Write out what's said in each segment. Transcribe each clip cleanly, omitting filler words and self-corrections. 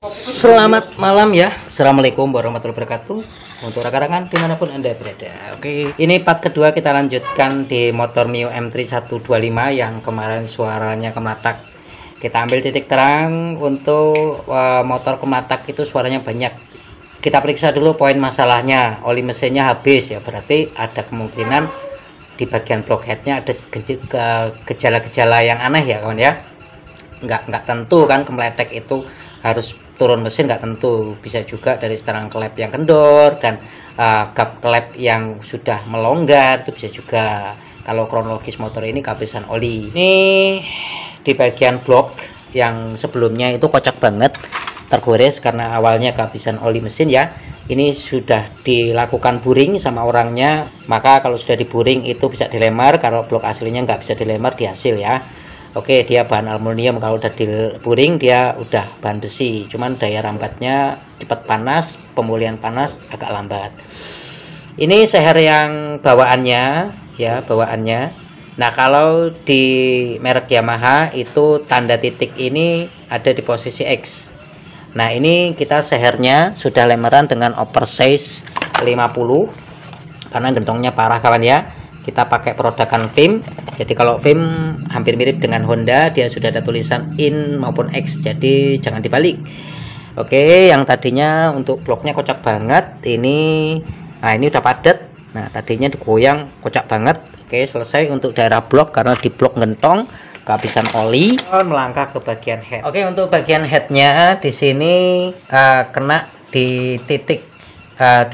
Selamat malam ya. Assalamualaikum warahmatullahi wabarakatuh. Untuk rekan-rekan dimanapun Anda berada. Oke, ini part kedua kita lanjutkan di motor Mio M3 125 yang kemarin suaranya kematak. Kita ambil titik terang untuk motor kematak itu suaranya banyak. Kita periksa dulu poin masalahnya. Oli mesinnya habis ya, berarti ada kemungkinan di bagian blockheadnya ada gejala-gejala yang aneh ya kawan ya. Nggak tentu kan kemeletek itu harus turun mesin, nggak tentu, bisa juga dari seteran klep yang kendor dan gap klep yang sudah melonggar, itu bisa juga. Kalau kronologis motor ini kehabisan oli. Ini di bagian blok yang sebelumnya itu kocak banget, tergores karena awalnya kehabisan oli mesin ya. Ini sudah dilakukan buring sama orangnya, maka kalau sudah diburing itu bisa dilemar. Kalau blok aslinya nggak bisa dilemar di hasil ya. Oke, dia bahan aluminium, kalau udah diburing dia udah bahan besi, cuman daya rambatnya cepat panas, pemulihan panas agak lambat. Ini seher yang bawaannya ya, bawaannya. Nah, kalau di merek Yamaha itu tanda titik ini ada di posisi X. Nah, ini kita sehernya sudah lemaran dengan oversize 50 karena gentongnya parah kawan ya. Kita pakai produkan VIM. Jadi kalau VIM hampir mirip dengan Honda, dia sudah ada tulisan in maupun X, jadi jangan dibalik. Oke, yang tadinya untuk bloknya kocak banget, ini udah padat. Nah, tadinya digoyang kocak banget. Oke, selesai untuk daerah blok karena di blok gentong kehabisan oli. Melangkah ke bagian head. Oke, untuk bagian headnya di sini kena di titik 2,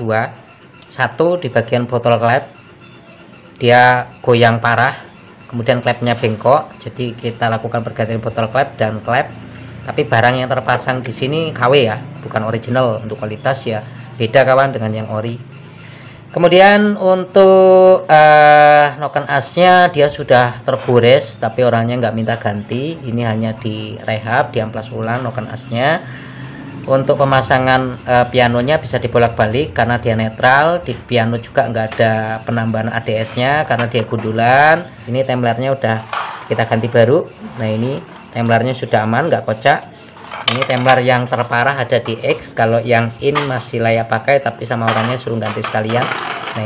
1 di bagian botol klep. Dia goyang parah, kemudian klepnya bengkok, jadi kita lakukan pergantian botol klep dan klep. Tapi barang yang terpasang di sini KW ya, bukan original. Untuk kualitas ya beda kawan dengan yang ori. Kemudian untuk noken asnya dia sudah tergores, tapi orangnya nggak minta ganti. Ini hanya direhab, diamplas ulang noken asnya. Untuk pemasangan pianonya bisa dibolak-balik karena dia netral. Di piano juga nggak ada penambahan ADS-nya karena dia gundulan. Ini templernya udah kita ganti baru. Nah, ini templernya sudah aman, nggak kocak. Ini templer yang terparah ada di X. Kalau yang in masih layak pakai, tapi sama orangnya suruh ganti sekalian. Nah,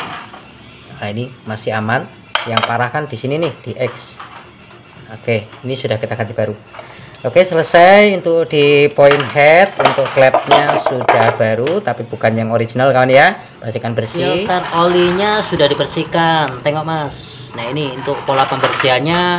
ini masih aman. Yang parah kan di sini nih di X. Oke, ini sudah kita ganti baru. Oke, selesai untuk di point head. Untuk klepnya sudah baru tapi bukan yang original kawan ya. Bersihkan bersih. Filter olinya sudah dibersihkan. Tengok mas. Nah, ini untuk pola pembersihannya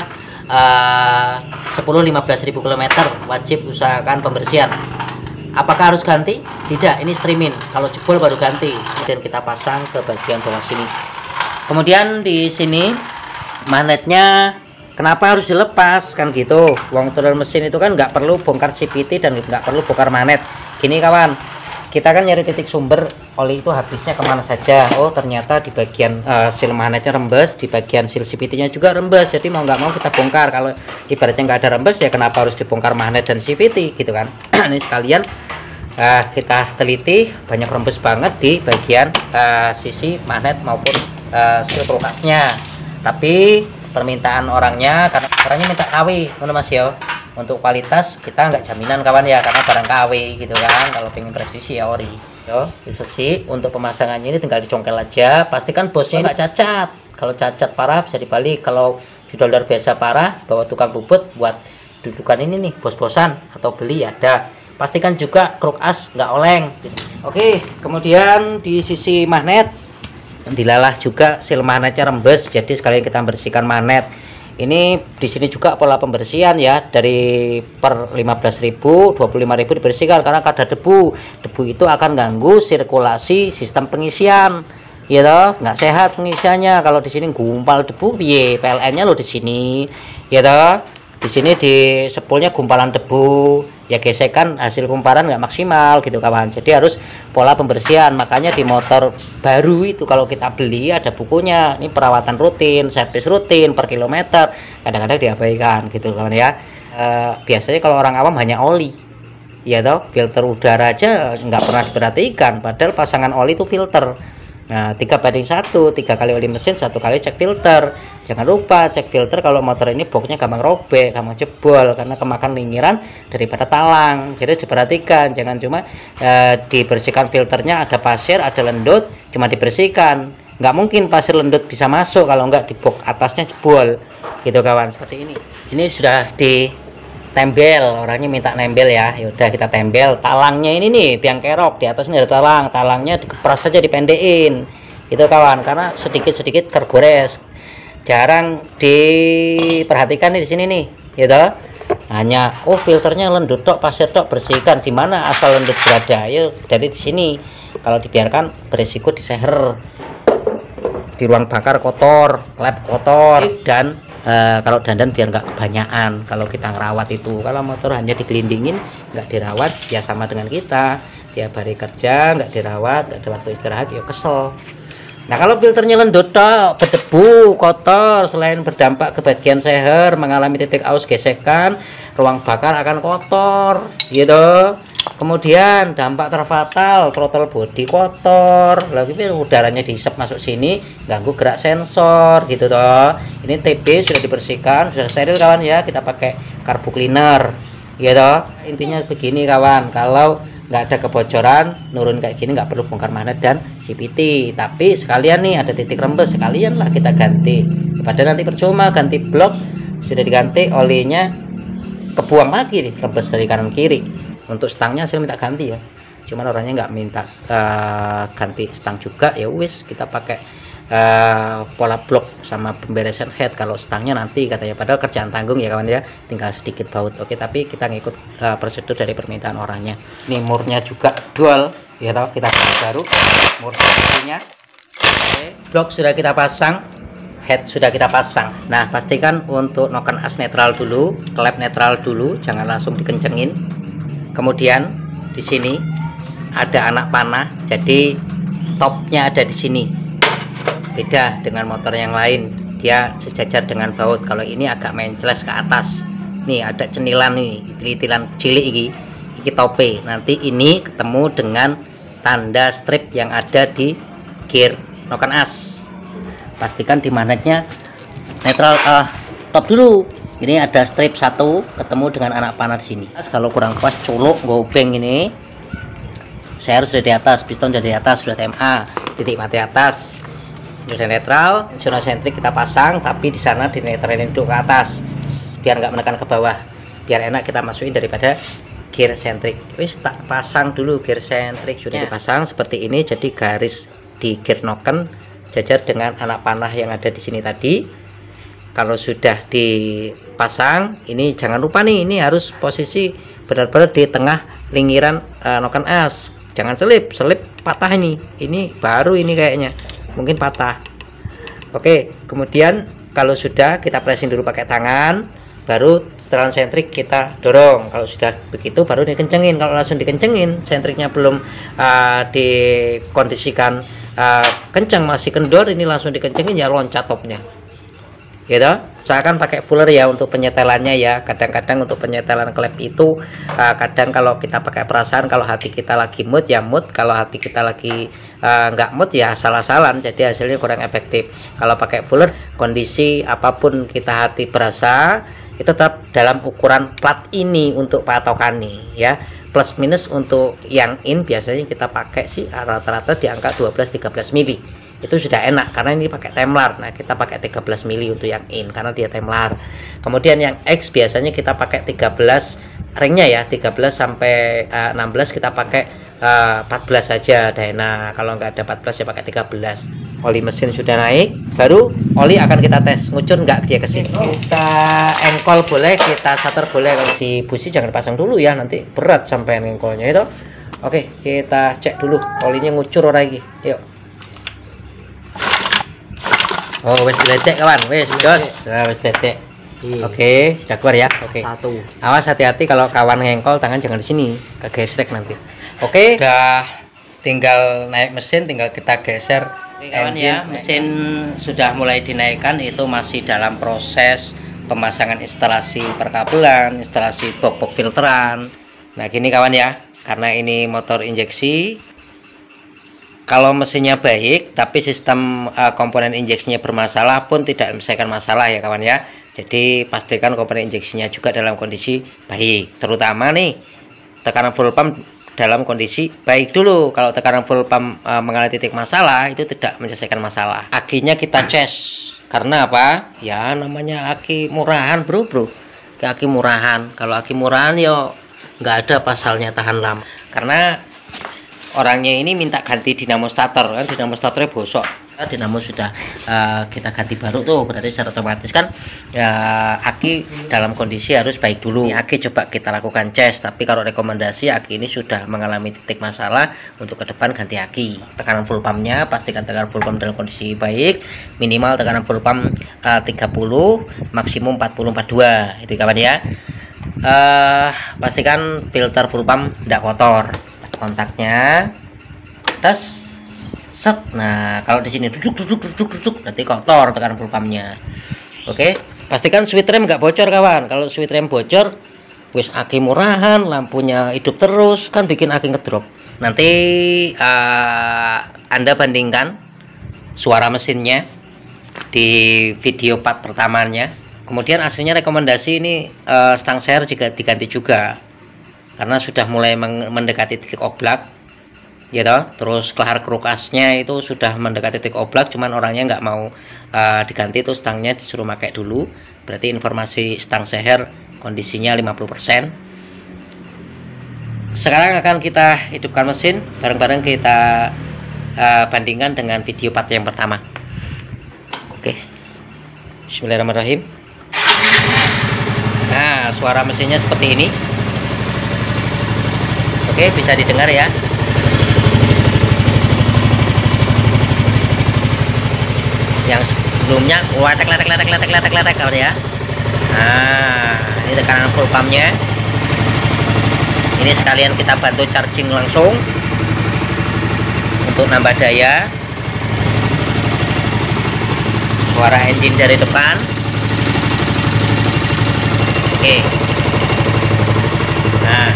10-15 ribu kilometer. Wajib usahakan pembersihan. Apakah harus ganti? Tidak, ini streaming. Kalau jebol baru ganti. Kemudian kita pasang ke bagian bawah sini. Kemudian di sini magnetnya kenapa harus dilepas kan gitu. Wong turun mesin itu kan nggak perlu bongkar CVT dan nggak perlu bongkar magnet. Gini kawan, kita kan nyari titik sumber oli itu habisnya kemana saja. Oh, ternyata di bagian seal magnetnya rembes, di bagian seal CVT-nya juga rembes. Jadi mau nggak mau kita bongkar. Kalau ibaratnya nggak ada rembes ya kenapa harus dibongkar magnet dan CVT gitu kan. Ini sekalian kita teliti, banyak rembes banget di bagian sisi magnet maupun seal prokasnya. Tapi permintaan orangnya karena orangnya minta KW mas ya. Untuk kualitas kita nggak jaminan kawan ya, karena barang KW gitu kan. Kalau pengen presisi ya ori yo. Sih untuk pemasangannya ini tinggal dicongkel aja, pastikan bosnya nggak cacat. Kalau cacat parah bisa dibalik. Kalau sudah luar biasa parah, bawa tukang bubut buat dudukan ini nih, bos-bosan atau beli ada. Pastikan juga kruk as nggak oleng gitu. Oke, kemudian di sisi magnet dilalah juga seal magnetnya rembes, jadi sekalian kita bersihkan magnet. Ini di sini juga pola pembersihan ya, dari per 15.000 25.000 dibersihkan karena kadar debu itu akan ganggu sirkulasi sistem pengisian ya toh, nggak sehat pengisiannya. Kalau di sini gumpal debu piye PLN-nya lo di sini ya toh. Di sini di sepulnya gumpalan debu ya, gesekan hasil kumparan nggak maksimal gitu kawan. Jadi harus pola pembersihan. Makanya di motor baru itu kalau kita beli ada bukunya, ini perawatan rutin, servis rutin per kilometer. Kadang-kadang diabaikan gitu kawan ya. Biasanya kalau orang awam hanya oli ya toh, filter udara aja nggak pernah diperhatikan, padahal pasangan oli itu filter. Nah, 3:1, 3 kali oli mesin, 1 kali cek filter. Jangan lupa cek filter kalau motor ini boxnya gampang robek, gampang jebol karena kemakan linggiran daripada talang. Jadi diperhatikan, jangan cuma dibersihkan filternya ada pasir, ada lendut, cuma dibersihkan. Nggak mungkin pasir lendut bisa masuk kalau nggak di box atasnya jebol. Gitu kawan, seperti ini. Ini sudah ditembel, orangnya minta nembel ya. Yaudah kita tembel. Talangnya ini nih, biang kerok di atas ini ada talang. Talangnya dikepras saja, dipendekin. Gitu kawan, karena sedikit-sedikit tergores. Jarang diperhatikan nih di sini nih, gitu. Hanya filternya lendut tok, pasir tok, bersihkan. Di mana asal lendut berada? Ayo dari di sini. Kalau dibiarkan berisiko diseher. Di ruang bakar kotor, lap kotor, dan kalau dandan biar nggak kebanyakan kalau kita ngerawat itu. Kalau motor hanya digelindingin nggak dirawat ya sama dengan kita tiap hari kerja nggak dirawat, nggak ada waktu istirahat ya kesel. Nah kalau filternya lendut berdebu kotor, selain berdampak ke bagian seher, mengalami titik aus gesekan, ruang bakar akan kotor gitu. Kemudian dampak terfatal, throttle body kotor, lagi udaranya dihisap masuk sini, ganggu gerak sensor gitu toh. Ini TB sudah dibersihkan, sudah steril kawan ya, kita pakai carbo cleaner gitu. Intinya begini kawan, kalau nggak ada kebocoran nurun kayak gini nggak perlu bongkar magnet dan CVT, tapi sekalian nih ada titik rembes, sekalian lah kita ganti daripada nanti percuma ganti blok sudah diganti olinya kebuang lagi nih rembes dari kanan kiri. Untuk stangnya saya minta ganti ya, cuman orangnya nggak minta ganti stang juga, ya wis kita pakai pola blok sama pemberesan head. Kalau stangnya nanti katanya, padahal kerjaan tanggung ya kawan ya, tinggal sedikit baut. Oke, tapi kita ngikut prosedur dari permintaan orangnya. Ini murnya juga dual ya tau, kita baru mur nya. Oke, blok sudah kita pasang, head sudah kita pasang. Nah pastikan untuk noken as netral dulu, klep netral dulu, jangan langsung dikencengin. Kemudian di sini ada anak panah, jadi topnya ada di sini. Beda dengan motor yang lain, dia sejajar dengan baut. Kalau ini agak mencles ke atas. Nih ada cenilan nih, itil-itilan cilik iki tope. Nanti ini ketemu dengan tanda strip yang ada di gear noken as. Pastikan di magnetnya netral top dulu. Ini ada strip 1 ketemu dengan anak panah di sini. Kalau kurang pas colok gobeng ini, saya harus sudah di atas, piston sudah di atas, sudah TMA, titik mati atas, sudah netral, zona sentrik kita pasang, tapi di sana dinetralin dulu ke atas, biar nggak menekan ke bawah, biar enak kita masukin daripada gear sentrik. Wis tak pasang dulu gear sentrik sudah dipasang seperti ini, jadi garis di gear noken jajar dengan anak panah yang ada di sini tadi. Kalau sudah dipasang, ini jangan lupa nih, ini harus posisi benar-benar di tengah linggiran noken as. Jangan selip patah ini baru ini kayaknya mungkin patah. Oke, kemudian kalau sudah kita pressing dulu pakai tangan, baru setelan sentrik kita dorong. Kalau sudah begitu baru dikencengin. Kalau langsung dikencengin, sentriknya belum dikondisikan kencang, masih kendor, ini langsung dikencengin ya loncat topnya gitu. Saya akan pakai fuller ya untuk penyetelannya ya. Kadang-kadang untuk penyetelan klep itu kadang kalau kita pakai perasaan, kalau hati kita lagi mood ya mood, kalau hati kita lagi nggak mood ya asal-asalan, jadi hasilnya kurang efektif. Kalau pakai fuller, kondisi apapun kita hati berasa, itu tetap dalam ukuran plat ini untuk patokan nih ya. Plus minus untuk yang in biasanya kita pakai sih rata-rata di angka 12-13 mili. Itu sudah enak karena ini pakai temlar. Nah kita pakai 13 mili untuk yang in karena dia temlar. Kemudian yang X biasanya kita pakai 13 ringnya ya, 13 sampai 16 kita pakai 14 saja Dyna. Kalau nggak ada 14 ya pakai 13. Oli mesin sudah naik, baru oli akan kita tes ngucur nggak dia ke sini. Kita engkol boleh, kita starter boleh. Kalau si busi jangan pasang dulu ya, nanti berat sampai engkolnya itu. Oke, kita cek dulu olinya ngucur ora iki. Yuk. Oh, wes diletek kawan, wes jos, wes letek. Oke, jaguar ya. Oke. Satu. Awas hati-hati kalau kawan ngengkol, tangan jangan di sini, kegesrek nanti. Oke, udah tinggal naik mesin, tinggal kita geser. Oke, kawan ya, mesin sudah mulai dinaikkan, itu masih dalam proses pemasangan instalasi perkabelan, instalasi box filteran. Nah, gini kawan ya, karena ini motor injeksi, Kalau mesinnya baik tapi sistem komponen injeksinya bermasalah pun tidak menyelesaikan masalah ya kawan ya. Jadi pastikan komponen injeksinya juga dalam kondisi baik, terutama nih tekanan full pump dalam kondisi baik dulu. Kalau tekanan full pump mengalami titik masalah, itu tidak menyelesaikan masalah. Akinya kita cas, karena apa ya, namanya aki murahan bro, aki murahan. Kalau aki murahan yo nggak ada pasalnya tahan lama, karena orangnya ini minta ganti dinamo starter kan, dinamo starternya bosok, dinamo sudah kita ganti baru tuh, berarti secara otomatis kan ya aki dalam kondisi harus baik dulu. Ini aki coba kita lakukan cas, tapi kalau rekomendasi aki ini sudah mengalami titik masalah, untuk ke depan ganti aki. Tekanan full pumpnya pastikan tekanan full pump dalam kondisi baik, minimal tekanan full pump 30, maksimum 40-42 itu kawan ya. Pastikan filter full pump tidak kotor, kontaknya tes set. Nah kalau di sini duduk berarti kotor tekanan full pumpnya. Oke, pastikan switch rem nggak bocor kawan. Kalau switch rem bocor, wis aki murahan, lampunya hidup terus, kan bikin aki ngedrop. Nanti Anda bandingkan suara mesinnya di video part pertamanya. Kemudian aslinya rekomendasi ini stang seher juga diganti juga, karena sudah mulai mendekati titik oblak gitu. Terus kelahar krukasnya itu sudah mendekati titik oblak, cuman orangnya nggak mau diganti, itu stangnya disuruh pakai dulu. Berarti informasi stang seher kondisinya 50%. Sekarang akan kita hidupkan mesin, bareng-bareng kita bandingkan dengan video part yang pertama. Oke, bismillahirrahmanirrahim. Nah suara mesinnya seperti ini. Oke, bisa didengar ya. Yang sebelumnya letek kawan ya. Nah ini tekanan full pumpnya. Ini sekalian kita bantu charging langsung untuk nambah daya. Suara engine dari depan. Oke. Nah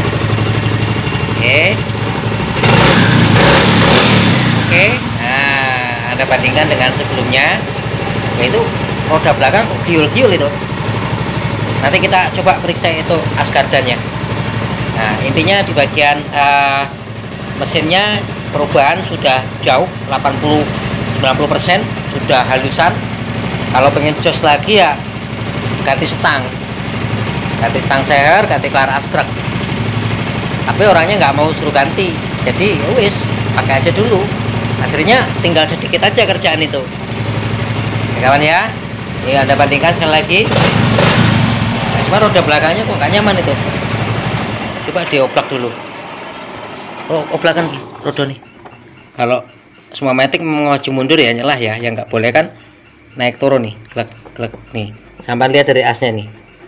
Oke. Nah, Anda bandingkan dengan sebelumnya, yaitu roda belakang giul-giul itu. Nanti kita coba periksa itu asgardannya. Nah, intinya di bagian mesinnya perubahan sudah jauh, 80-90% sudah halusan. Kalau pengen jos lagi ya ganti stang seher, ganti kelar askrek. Tapi orangnya nggak mau suruh ganti, jadi wis pakai aja dulu. Hasilnya tinggal sedikit aja kerjaan itu ya kawan ya. Ini Anda bandingkan sekali lagi. Nah, cuma roda belakangnya kok nggak nyaman itu. Coba dioblak dulu. Oh, oblakan roda nih. Kalau semua matic maju mundur ya nyelah ya. Yang nggak boleh kan naik turun nih, klek nih. Sampai lihat dari asnya nih.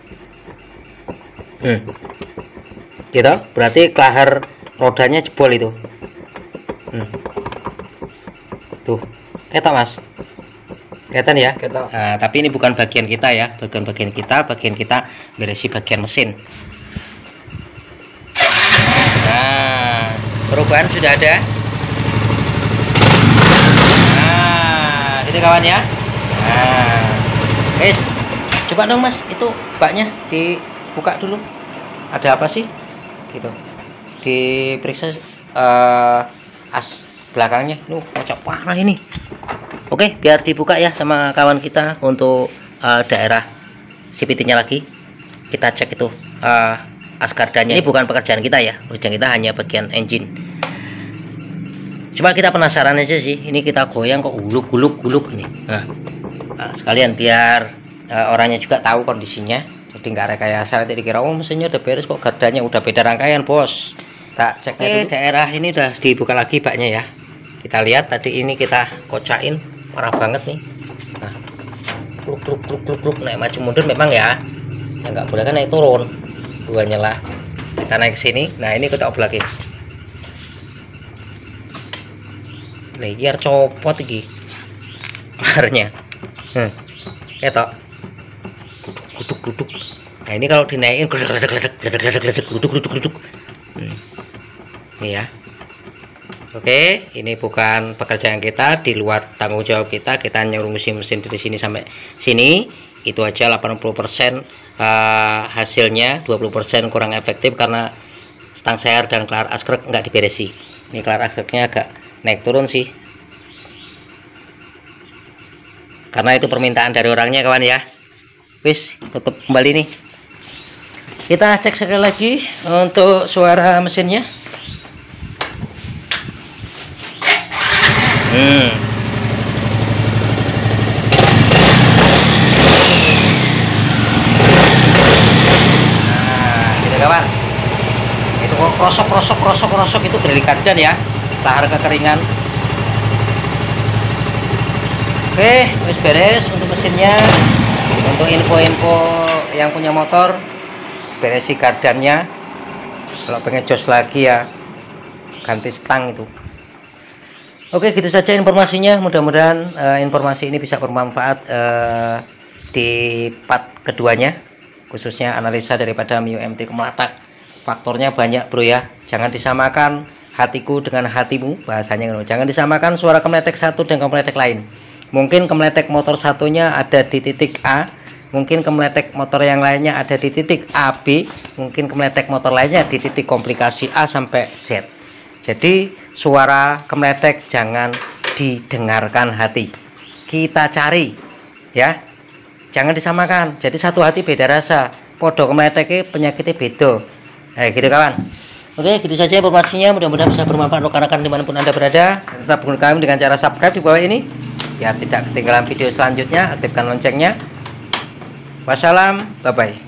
Gitu, berarti kelahar rodanya jebol itu. Tuh, ketok mas, kelihatan ya. Nah, tapi ini bukan bagian kita ya, bagian kita berisi bagian mesin. Nah, perubahan sudah ada. Nah, itu kawan ya. Nah, guys, coba dong mas, itu baknya dibuka dulu. Ada apa sih? Gitu, diperiksa as belakangnya. Kocok parah ini. Oke, biar dibuka ya sama kawan kita untuk daerah CVT-nya lagi. Kita cek itu asgardannya. Ini bukan pekerjaan kita ya, pekerjaan kita hanya bagian engine. Coba kita penasaran aja sih, ini kita goyang kok guluk nih. Nah, sekalian biar orangnya juga tahu kondisinya. Jadi nggak rekayasa, nanti dikira oh mesinnya udah beres kok, gardanya udah beda rangkaian bos. Tak cek daerah ini udah dibuka lagi baknya ya. Kita lihat tadi ini kita kocain parah banget nih. Nah, kluk naik maju mundur memang ya. Yang nggak boleh kan naik turun. Dua nyala. Kita naik sini. Nah ini kita oblakin. Biar copot iki. Kelarnya. Ketok. Duduk. Nah ini kalau dinaikin gledek duduk. Ini ya. Oke, ini bukan pekerjaan kita, di luar tanggung jawab kita. Kita nyuruh mesin dari sini sampai sini. Itu aja 80% hasilnya, 20% kurang efektif karena stang seher dan kelar askrek nggak diberesi. Ini kelar askreknya agak naik turun sih, karena itu permintaan dari orangnya kawan ya. Wis, tutup kembali nih. Kita cek sekali lagi untuk suara mesinnya. Nah, gitu kawan. Itu krosok itu dari kardan ya, lahar kekeringan. Oke, wis beres untuk mesinnya. Untuk info-info yang punya motor, beresi kardannya. Kalau pengen jos lagi ya ganti stang itu. Oke, gitu saja informasinya. Mudah-mudahan informasi ini bisa bermanfaat di part keduanya, khususnya analisa daripada Mio MT Kemeletek. Faktornya banyak bro ya, jangan disamakan hatiku dengan hatimu, bahasanya. Jangan disamakan suara Kemeletek satu dan Kemeletek lain. Mungkin Kemeletek motor satunya ada di titik A, mungkin Kemeletek motor yang lainnya ada di titik AB, mungkin Kemeletek motor lainnya di titik komplikasi A sampai Z. Jadi suara Kemeletek jangan didengarkan hati, kita cari ya, jangan disamakan. Jadi satu hati beda rasa, podo Kemeletek penyakitnya beda. Gitu kawan. Oke, gitu saja informasinya. Mudah-mudahan bisa bermanfaat untuk rekan-rekan dimanapun Anda berada. Tetap hubungi kami dengan cara subscribe di bawah ini, biar tidak ketinggalan video selanjutnya. Aktifkan loncengnya. Wassalam, bye bye.